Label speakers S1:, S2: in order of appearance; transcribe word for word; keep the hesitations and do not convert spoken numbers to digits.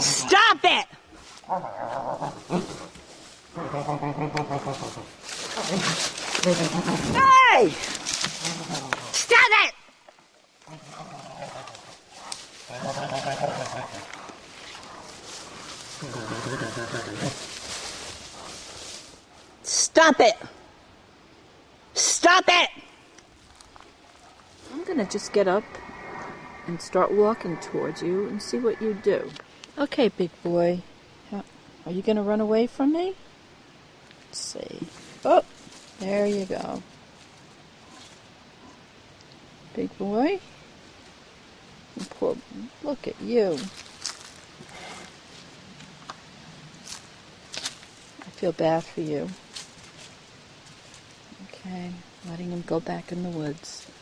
S1: Stop it! Hey! Stop it! Stop it! Stop it!
S2: I'm gonna just get up and start walking towards you and see what you do. Okay, big boy. Are you gonna run away from me? Let's see. Oh, there you go. Big boy. Poor, look at you. I feel bad for you. Okay, letting him go back in the woods.